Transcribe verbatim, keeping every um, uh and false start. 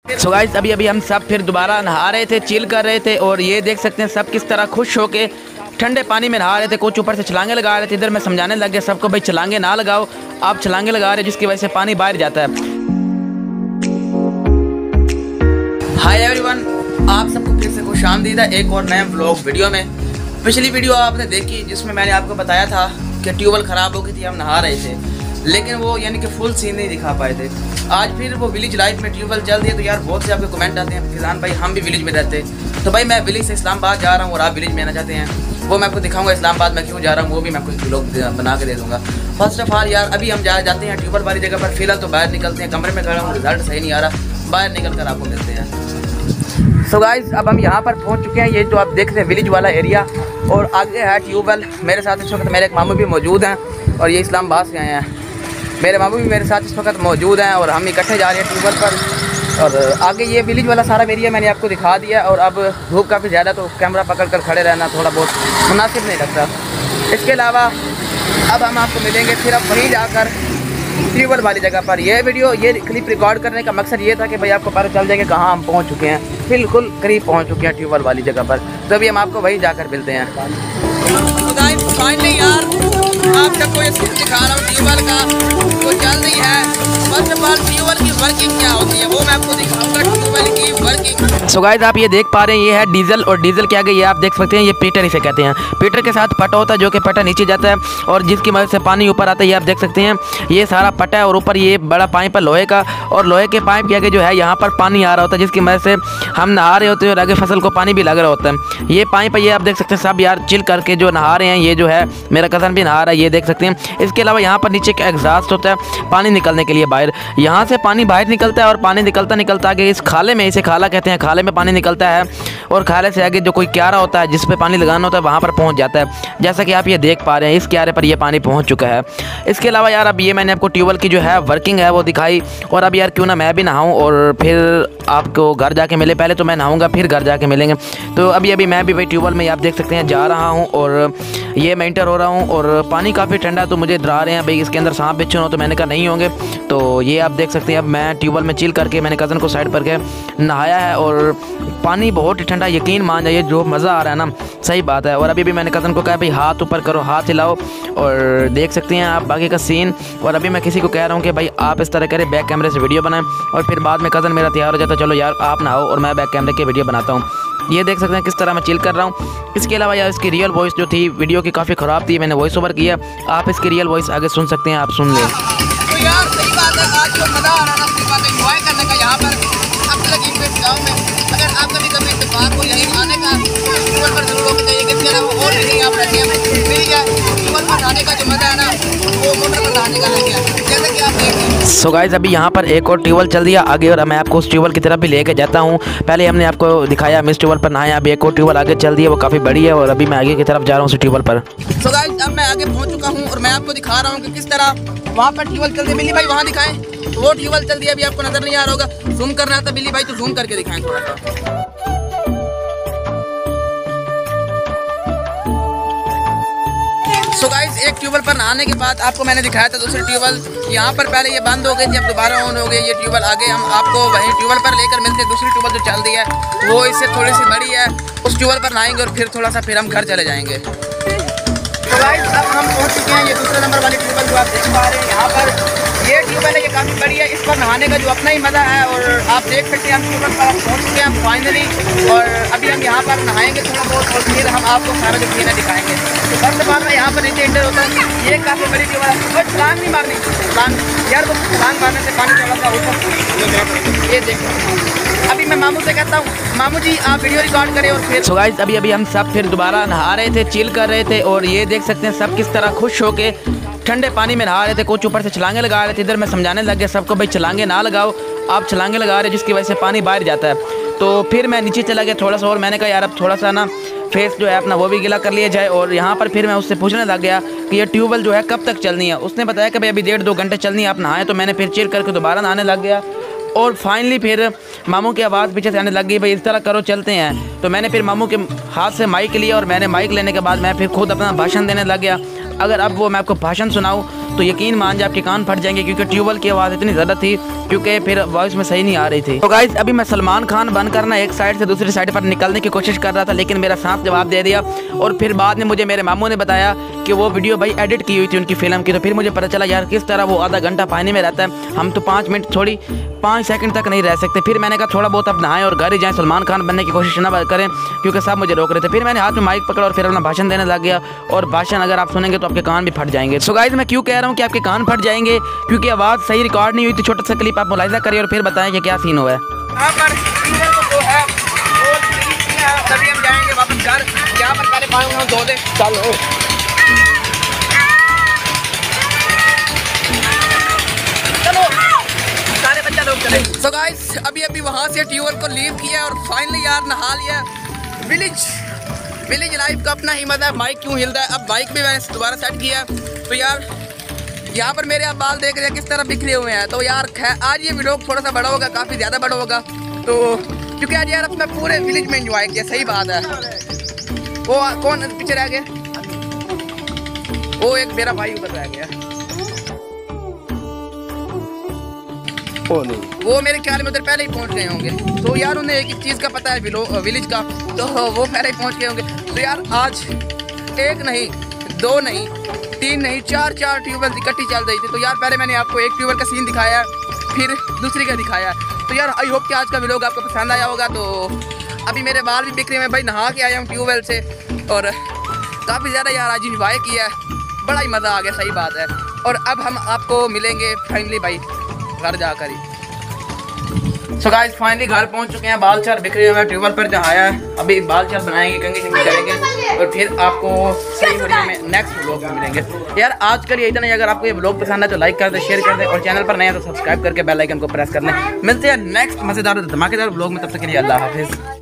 So guys अभी अभी हम सब फिर दोबारा नहा रहे थे, चिल कर रहे थे और ये देख सकते हैं सब किस तरह खुश होके ठंडे पानी में नहा रहे थे। कुछ ऊपर से छलांगे लगा रहे थे। इधर मैं समझाने लग गया सबको, भाई छलांगे ना लगाओ, आप छलांगे लगा रहे हो जिसकी वजह से पानी बाहर जाता है। हाय एवरीवन, आप सबको फिर से खुश आमदीद है एक और नए व्लॉग वीडियो में। पिछली वीडियो आपने देखी जिसमें मैंने आपको बताया था कि ट्यूबवेल ख़राब हो गई थी, हम नहा रहे थे, लेकिन वो यानी कि फुल सीन नहीं दिखा पाए थे। आज फिर वो विलेज लाइफ में ट्यूबवेल चल दिए, तो यार बहुत से आपके कमेंट आते हैं किसान भाई हम भी विलेज में रहते हैं। तो भाई मैं विलेज से इस्लामाबाद जा रहा हूँ और आप विलेज में आना चाहते हैं, वो मैं आपको दिखाऊंगा इस्लामाबाद में क्यों जा रहा हूँ, वो भी मैं आपको व्लॉग बना के दे दूँगा। फर्स्ट ऑफ ऑल यार अभी हम जा जाते हैं ट्यूबवेल वाली जगह पर। फिलहाल तो बाहर निकलते हैं, कमरे में खड़ा हूँ, रिजल्ट सही नहीं आ रहा, बाहर निकल कर आपको मिलते हैं। सो गाइस अब हम यहाँ पर पहुँच चुके हैं, ये जो आप देख रहे हैं विलेज वाला एरिया, और आगे है ट्यूबवेल। मेरे साथ इस वक्त मेरे एक मामू भी मौजूद हैं और ये इस्लामाबाद से आए हैं। मेरे मामू भी मेरे साथ इस वक्त मौजूद हैं और हम इकट्ठे जा रहे हैं ट्यूबवेल पर। और आगे ये विलेज वाला सारा एरिया मैंने आपको दिखा दिया। और अब धूप काफ़ी ज़्यादा, तो कैमरा पकड़ कर खड़े रहना थोड़ा बहुत मुनासिब नहीं लगता। इसके अलावा अब हम आपको मिलेंगे फिर अब वहीं जाकर ट्यूबवेल वाली जगह पर। यह वीडियो ये क्लिप रिकॉर्ड करने का मकसद ये था कि भाई आपको पता चल जाएगा कहाँ हम पहुँच चुके हैं। बिल्कुल करीब पहुँच चुके हैं ट्यूबवेल वाली जगह पर, तो अभी हम आपको वहीं जाकर मिलते हैं। फाइनली यार आप सबको ये सीन दिखा रहा हूँ ट्यूबवेल का, वो चल रही है। फर्स्ट ऑफ ऑल ट्यूबवेल की वर्किंग क्या होती है वो मैं आपको दिखाऊंगा, ट्यूबवेल की वर्किंग। सो गाइस आप ये देख पा रहे हैं, ये है डीजल, और डीजल के आगे ये आप देख सकते हैं ये पीटर इसे कहते हैं। पीटर के साथ पटा होता है जो कि पटा नीचे जाता है और जिसकी मदद से पानी ऊपर आता है। ये आप देख सकते हैं ये सारा पटा है और ऊपर ये बड़ा पाइप है लोहे का, और लोहे के पाइप के आगे जो है यहाँ पर पानी आ रहा होता है जिसकी मदद से हम नहा रहे होते हैं और आगे फसल को पानी भी लग रहा होता है। ये पाइप है, ये आप देख सकते हैं सब यार चिल करके जो नहा रहे हैं। ये जो है मेरा कज़न भी नहा रहा है, ये देख सकते हैं। इसके अलावा यहाँ पर नीचे का एग्जॉस्ट होता है पानी निकलने के लिए बाहर, यहाँ से पानी बाहर निकलता है और पानी निकलता निकलता आगे इस खाले में, इसे खाला कहते हैं, खाले में पानी निकलता है और खाले से आगे जो कोई क्यारा होता है जिस पे पानी लगाना होता है वहाँ पर पहुँच जाता है। जैसा कि आप ये देख पा रहे हैं इस क्यारे पर ये पानी पहुँच चुका है। इसके अलावा यार अब ये मैंने आपको ट्यूबवेल की जो है वर्किंग है वो दिखाई, और अब यार क्यों ना मैं भी नहाऊँ और फिर आपको घर जाके मिले। पहले तो मैं नहाऊँगा फिर घर जाके मिलेंगे। तो अभी अभी मैं भी भाई ट्यूबवेल में आप देख सकते हैं जा रहा हूँ और ये मैं इंटर हो रहा हूँ और पानी काफ़ी ठंडा, तो मुझे डरा रहे हैं भाई इसके अंदर सांप बिच्छू हो, तो मैंने कहा नहीं होंगे। तो ये आप देख सकते हैं अब मैं ट्यूबवेल में चिल करके मैंने कज़न को साइड पर के नहाया है और पानी बहुत ही ठंडा, यकीन मान जाइए जो मज़ा आ रहा है ना, सही बात है। और अभी भी मैंने कज़न को कहा भाई हाथ ऊपर करो, हाथ हिलाओ, और देख सकते हैं आप बाकी का सीन। और अभी मैं किसी को कह रहा हूँ कि भाई आप इस तरह करें, बैक कैमरे से वीडियो बनाएं, और फिर बाद में कज़न मेरा तैयार हो जाता है चलो यार आप नहाओ और मैं बैक कैमरे की वीडियो बनाता हूँ। ये देख सकते हैं किस तरह मैं चिल कर रहा हूँ। इसके अलावा यार इसकी रियल वॉइस जो थी वीडियो की काफ़ी ख़राब थी, मैंने वॉइस ओवर किया, आप इसकी रियल वॉइस आगे सुन सकते हैं, आप सुन लें। तो यार सही बात है, आज जो मज़ा आ रहा है ना, बात एंजॉय करने का यहाँ पर अब तक इस गाँव में। अगर आप कभी कभी इत्तेफाक को यहीं आने का ट्यूबवेल पर जरूर होना चाहिए, किसके अलावा और नहीं आप रहते हैं मिल गया। ट्यूबवेल पर नहाने का जो मज़ा है ना वो मोटर पर नहाने का नहीं है, जैसे कि आप देख रहे हैं। सो गाइस अभी यहाँ पर एक और ट्यूबवेल चल दिया आगे, और मैं आपको उस ट्यूबवेल की तरफ भी लेके जाता हूँ। पहले हमने आपको दिखाया मिस ट्यूबवेल पर नहाया, अभी एक और ट्यूबवेल आगे चल दी है, वो काफ़ी बड़ी है, और अभी मैं आगे की तरफ जा रहा हूँ उस ट्यूबवेल पर। सो गाइस अब मैं आगे पहुँच चुका हूँ और मैं आपको दिखा रहा हूँ कि किस तरह वहाँ पर ट्यूबवेल चल दी। बिल्ली भाई वहाँ दिखाएं, वो ट्यूबवेल चल दिया, अभी आपको नजर नहीं आ रहा होगा, जूम करना था बिल्ली भाई तो जूम करके दिखाएं थोड़ा सा। सो गाइस एक ट्यूबवेल पर नहाने के बाद आपको मैंने दिखाया था दूसरी ट्यूबवेल, यहाँ पर पहले ये बंद हो गई थी, अब दोबारा ऑन हो गई ये ट्यूबवेल। आगे हम आपको वहीं ट्यूबवेल पर लेकर मिलते हैं। दूसरी ट्यूबवेल जो चल रही है वो इससे थोड़ी सी बड़ी है, उस ट्यूबवेल पर नहाएंगे और फिर थोड़ा सा फिर हम घर चले जाएंगे। तो गाइस अब हम पहुँच चुके हैं ये दूसरे नंबर वाली ट्यूबवेल जो आप देख पा रहे हैं। यहाँ पर ये ट्यूबवेल है, ये काफ़ी बड़ी है, इस पर नहाने का जो अपना ही मज़ा है। और आप देख सकते हैं हम ट्यूबवेल पर पहुँच चुके हैं फाइनली, और अभी हम यहाँ पर नहाएंगे थोड़ा बहुत और फिर हम आपको सारा जो सीन है दिखाएंगे। तो फर्स्ट बार में यहाँ पर नीचे इंटर होता है, ये काफ़ी बड़ी ट्यूबवेल है, बट छलांग नहीं मारनी, छलांग यार वो छलांग मारने से पानी थोड़ा सा ऊपर। ये देखो अभी मैं मामू से कहता हूँ मामू जी आप वीडियो रिकॉर्ड करें और फिर। सो गाइस अभी अभी हम सब फिर दोबारा नहा रहे थे, चिल कर रहे थे, और ये देख सकते हैं सब किस तरह खुश होके ठंडे पानी में नहा रहे थे। कुछ ऊपर से छलांगे लगा रहे थे। इधर मैं समझाने लग गया सबको भाई छलांगे ना लगाओ, आप छलांगे लगा रहे हो जिसकी वजह से पानी बाहर जाता है। तो फिर मैं नीचे चला गया थोड़ा सा, और मैंने कहा यार अब थोड़ा सा ना फेस जो है अपना वो भी गिला कर लिया जाए। और यहाँ पर फिर मैं उससे पूछने लग गया कि ये ट्यूबवेल जो है कब तक चलनी है। उसने बताया कि भाई अभी डेढ़ दो घंटे चलनी है, आप नहाएं। तो मैंने फिर चिल करके दोबारा नहाने लग गया, और फाइनली फिर मामू की आवाज़ पीछे से आने लग गई भाई इस तरह करो चलते हैं। तो मैंने फिर मामू के हाथ से माइक लिया, और मैंने माइक लेने के बाद मैं फिर खुद अपना भाषण देने लग गया। अगर अब वो मैं आपको भाषण सुनाऊँ तो यकीन मान जाए आपके कान फट जाएंगे, क्योंकि ट्यूबवेल की आवाज़ इतनी ज़्यादा थी क्योंकि फिर वॉइस में सही नहीं आ रही थी। तो गाइस अभी मैं सलमान खान बनकर ना एक साइड से दूसरी साइड पर निकलने की कोशिश कर रहा था, लेकिन मेरा सांस जवाब दे दिया। और फिर बाद में मुझे मेरे मामू ने बताया कि वो वीडियो भाई एडिट की हुई थी उनकी फिल्म की। तो फिर मुझे पता चला यार किस तरह वो आधा घंटा पानी में रहता है, हम तो पाँच मिनट थोड़ी पाँच सेकंड तक नहीं रह सकते। फिर मैंने कहा थोड़ा बहुत अब नहाएं और घर ही जाएं, सलमान खान बनने की कोशिश ना करें, क्योंकि सब मुझे रोक रहे थे। फिर मैंने हाथ में माइक पकड़ा और फिर अपना भाषण देने लग गया। और भाषण अगर आप सुनेंगे तो आपके कान भी फट जाएंगे। सो गाइस मैं क्यों कह रहा हूँ कि आपके कान फट जाएंगे, क्योंकि आवाज़ सही रिकॉर्ड नहीं हुई थी। छोटा सा क्लिप आप मुलाहिजा करिए और फिर बताएं कि क्या सीन हुआ है। तभी हम जाएंगे वापस घर। यहाँ पर पहले पानी हम धो दे। चलो चलो सारे बच्चा लोग चले। सो गाइस अभी अभी वहाँ से ट्यूबवेल को लीव किया और फाइनली यार नहा लिया। विलेज विलेज लाइफ का अपना ही मजा है। बाइक क्यों हिलता है, अब बाइक भी मैंने दोबारा सेट किया। तो यार यहाँ पर मेरे आप बाल देख रहे हैं किस तरह बिखरे हुए हैं। तो यार खैर आज ये व्लॉग थोड़ा सा बड़ा होगा, काफ़ी ज़्यादा बड़ा होगा। तो क्योंकि आज यार अपना पूरे विलेज में एंजॉय किया। सही बात है। वो कौन पीछे रह गया, वो एक मेरा भाई उधर रह गया। ओ नहीं, वो मेरे ख्याल में उधर पहले ही पहुंच गए होंगे। तो यार उन्हें एक एक चीज़ का पता है विलेज का, तो वो पहले ही पहुंच गए होंगे। तो यार आज एक नहीं, दो नहीं, तीन नहीं, चार चार ट्यूबवेल इकट्ठी चल रही थी। तो यार पहले मैंने आपको एक ट्यूबवेल का सीन दिखाया, फिर दूसरी का दिखाया। तो यार आई होप कि आज का व्लॉग आपको पसंद आया होगा। तो अभी मेरे बाल भी बिखरे हुए, भाई नहा के आया हूँ ट्यूबवेल से और काफ़ी ज़्यादा यार आज इंजॉय किया, बड़ा ही मज़ा आ गया। सही बात है। और अब हम आपको मिलेंगे फाइनली भाई घर जाकर ही। सो गाइस फाइनली घर पहुंच चुके हैं। बाल चाल बिखरे हुए हैं, ट्यूबवेल पर नहाया है। अभी बाल चाल बनाएंगे, कंघी शंघी करेंगे और फिर आपको सही वीडियो में नेक्स्ट व्लॉग में मिलेंगे। यार आज के लिए इतना ही। अगर आपको ये व्लॉग पसंद है तो लाइक कर दे, शेयर कर दे और चैनल पर नए हैं तो सब्सक्राइब करके बेल आइकन को प्रेस कर लें। मिलते हैं नेक्स्ट मजेदार धमाकेदार व्लॉग में, तब तक के लिए अल्लाह हाफिज़।